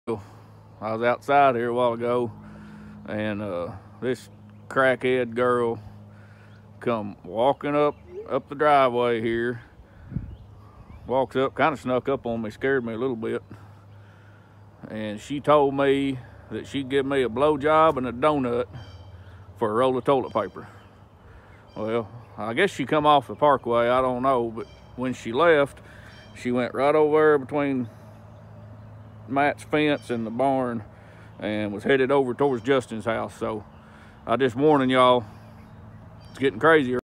I was outside here a while ago, and this crackhead girl come walking up the driveway here. Walks up, kind of snuck up on me, scared me a little bit, and she told me that she'd give me a blowjob and a donut for a roll of toilet paper. Well, I guess she come off the parkway, I don't know, but when she left, she went right over there between Matt's fence and the barn and was headed over towards Justin's house. So I just warning y'all, it's getting crazier.